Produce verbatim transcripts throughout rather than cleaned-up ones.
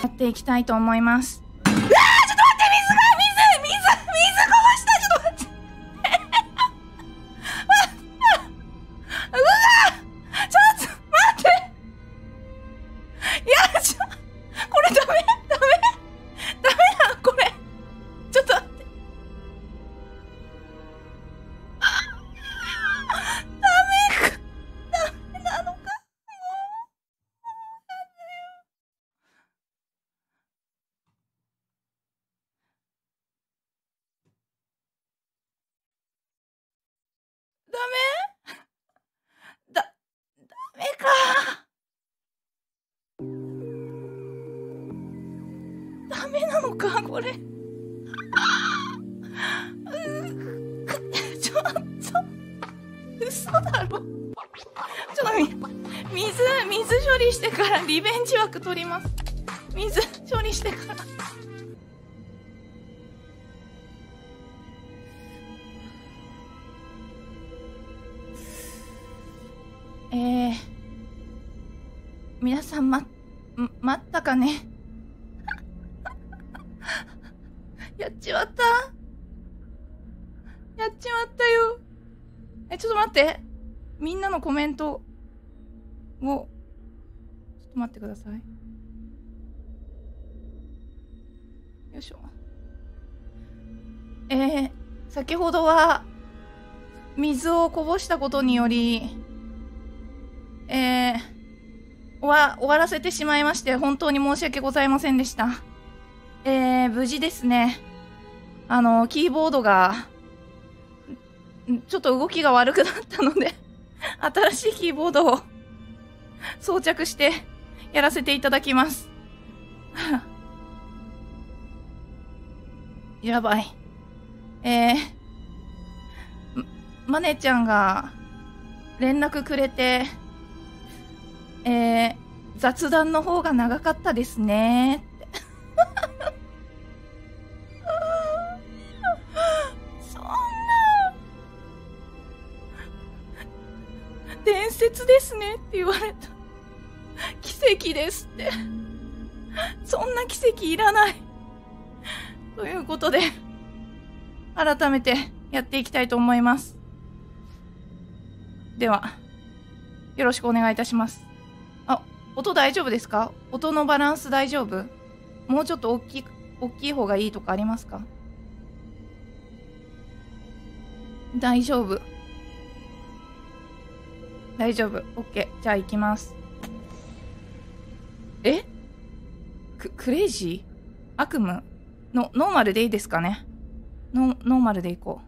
やっていきたいと思います。うわー、ちょっと待って、水が、水、水、水こぼした。ちょっと待って。うわー、ちょっと待って。いや、ちょ、これダメ、ダメ、ダメなのこれ。ちょっと待って。ダメか、ダメなのか。ダメだ、ダメか。ダメなのか、これ。ちょっと、嘘だろ。ちょっとみ、水、水処理してからリベンジ枠取ります。水処理してから。えー、皆さん、ま、待ったかね。やっちまった。やっちまったよ。え、ちょっと待って。みんなのコメントを、ちょっと待ってください。よいしょ。えー、先ほどは、水をこぼしたことにより、えー、終わ、終わらせてしまいまして、本当に申し訳ございませんでした。えー、無事ですね。あの、キーボードが、ちょっと動きが悪くなったので、新しいキーボードを装着してやらせていただきます。やばい。えー、マネちゃんが連絡くれて、えー、雑談の方が長かったですねって。そんな。伝説ですねって言われた。奇跡ですって。そんな奇跡いらない。ということで、改めてやっていきたいと思います。では、よろしくお願いいたします。あ、音大丈夫ですか？音のバランス大丈夫？もうちょっと大きい、大きい方がいいとかありますか？大丈夫。大丈夫。OK。じゃあ行きます。え？ク、クレイジー？悪夢？の、ノーマルでいいですかね？ノ、ノーマルで行こ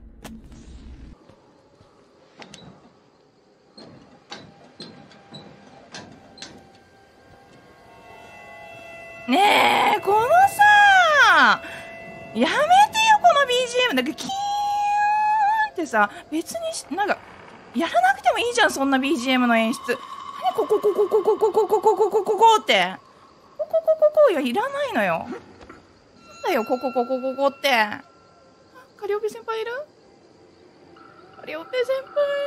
う。ねえ、このさ、やめてよ、この ビージーエム。なんかキーンってさ、別にし、なんか、やらなくてもいいじゃん、そんな ビージーエム の演出。何ここここここここここここここって。こここここいや、いらないのよ。なんだよ、ここここここって。カリオペ先輩いる？カリオペ先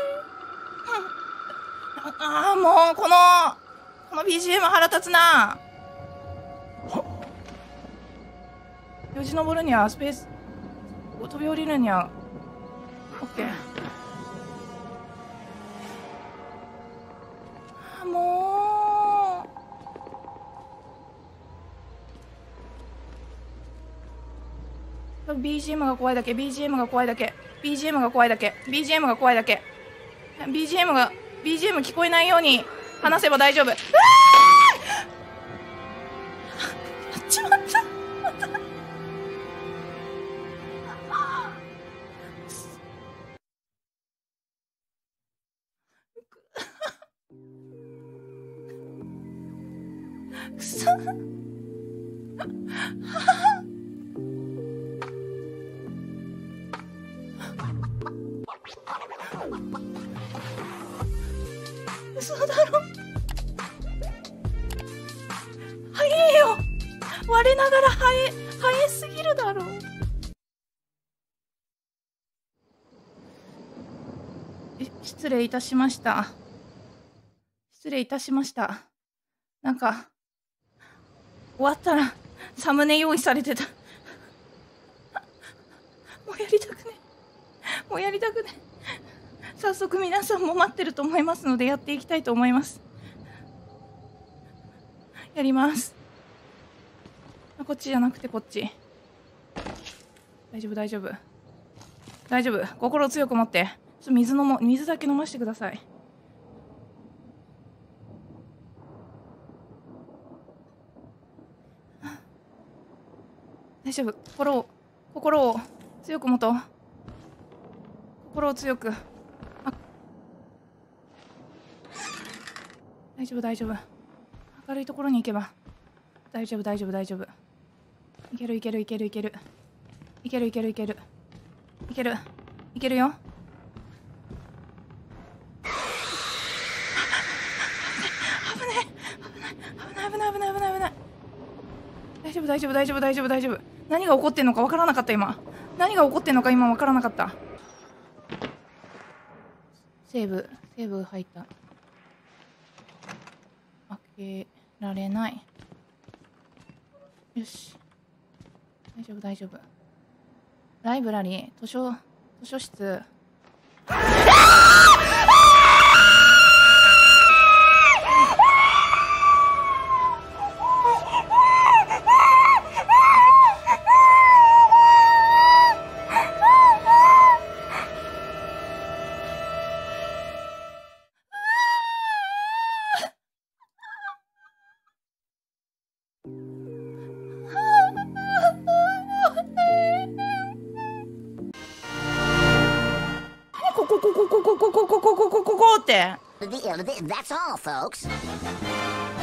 輩。ああ、もう、この、この ビージーエム 腹立つな。よじ登るにはスペース、飛び降りるには、オッケー。あ、もう。ビージーエム が怖いだけ、ビージーエム が怖いだけ、ビージーエム が怖いだけ、ビージーエム が怖いだけ。ビージーエム が、ビージーエム 聞こえないように話せば大丈夫。うわー！やっちまった。くそ。嘘だろ。早えよ。我ながら早え、早すぎるだろ。え、失礼いたしました。失礼いたしました。なんか、 終わったらサムネ用意されてた。もうやりたくねもうやりたくね早速皆さんも待ってると思いますのでやっていきたいと思います。やります。こっちじゃなくてこっち。大丈夫大丈夫大丈夫。心を強く持って。ちょっと水飲も水だけ飲ませてください。大丈夫。心を心を強く持とう。心を強く。あ、大丈夫大丈夫。明るいところに行けば大丈夫大丈夫大丈夫。いけるいけるいけるいけるいけるいけるいけるいけるいけるよ。危ない危ない危ない危ない危ない危ない。大丈夫大丈夫大丈夫大丈夫大丈夫。何が起こってんのか分からなかった。今何が起こってんのか今分からなかった。セーブセーブ入った。開けられない。よし大丈夫大丈夫。ライブラリー図書図書室。ここここここここここここここって。That's all, folks.